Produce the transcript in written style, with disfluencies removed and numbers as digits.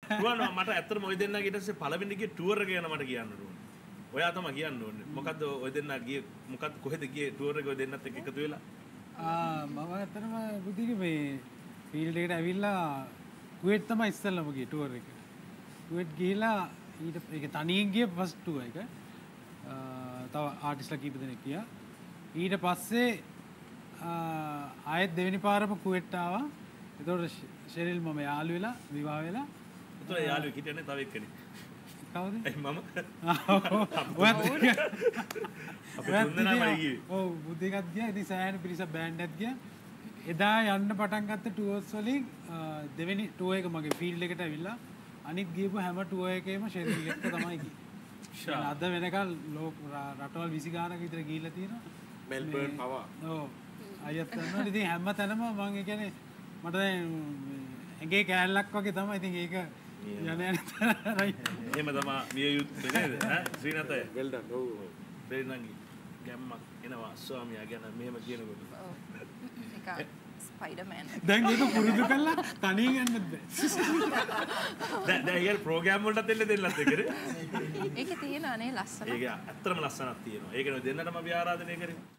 රුවන් මට ඇත්තටම ඔය දෙන්නා ඊට පස්සේ පළවෙනි ගියේ ටුවර් එක ගැන මට කියන්න ඕනේ. ඔයා තමයි කියන්න ඕනේ. මොකද්ද ඔය දෙන්නා ගියේ මොකද්ද කොහෙද ගියේ ටුවර් එක ඔය දෙන්නත් එක්ක එකතු වෙලා? මම ඇත්තටම බුද්ධික මේ ෆීල්ඩ් එකට ඇවිල්ලා කුවේට් තමයි ඉස්සෙල්ලාම ගියේ ටුවර් එක. කුවේට් ගිහිලා ඊට ඒක තනියෙන් ගිය ෆස්ට් ටුවර් එක. තව ආටිස්ලා කීප දෙනෙක් ගියා. ඊට පස්සේ ආයෙත් දෙවෙනි පාරම කුවේට් ආවා. එතකොට ශෙරිල් මම යාළු වෙලා විවාහ වෙලා. එතකොට යාළුවෙක් හිටියනේ තව එක්කෙනෙක්. කවුද? මම. ඔව් බුද්ධිකත් ගියා. ඉතින් සෑහෙන පිරිසක් බෑන්ඩ් එකක් ගියා. එදා යන්න පටන් ගත්ත ටුවර්ස් වලින් දෙවෙනි ටුවර් එක මගේ ෆීල්ඩ් එකට ඇවිල්ලා අනිත් ගියපු හැම ටුවර් එකේම ශෙරිල් එක්ක තමයි ගියේ. අද වෙනකල් රටවල් 20 ගානක විතර ගිහිල්ලා තියෙනවා. මෙල්බර්න් පවා. ඔව්. අයත් කරනවා. ඉතින් හැම තැනම මම ඒ කියන්නේ මට දැන් ඇඟේ කෑල්ලක් වගේ තමයි. ඉතින් ඒක යන යන එහෙම තමයි මිය යුත්තේ නේද? ඈ ශ්‍රීනාතය. වෙල් ඩන්. ඔව්. දෙන්නන්ගේ ගැම්මක් එනවා ස්වාමියා ගැන මෙහෙම කියනකොට. ඔව්. ඒක ස්පයිඩර්මෑන්. දැන් ඒක පුරුදු කළා තනියෙන් යන්නත් බෑ. දැන් ඒක ප්‍රෝග්‍රෑම් වලට දෙන්නත් එක්කනේ. ඒකේ තියෙන අනේ ලස්සන. ඒක ඇත්තටම ලස්සනක් තියෙනවා. ඒකනේ දෙන්නටම අපි ආරාධනය කරේ.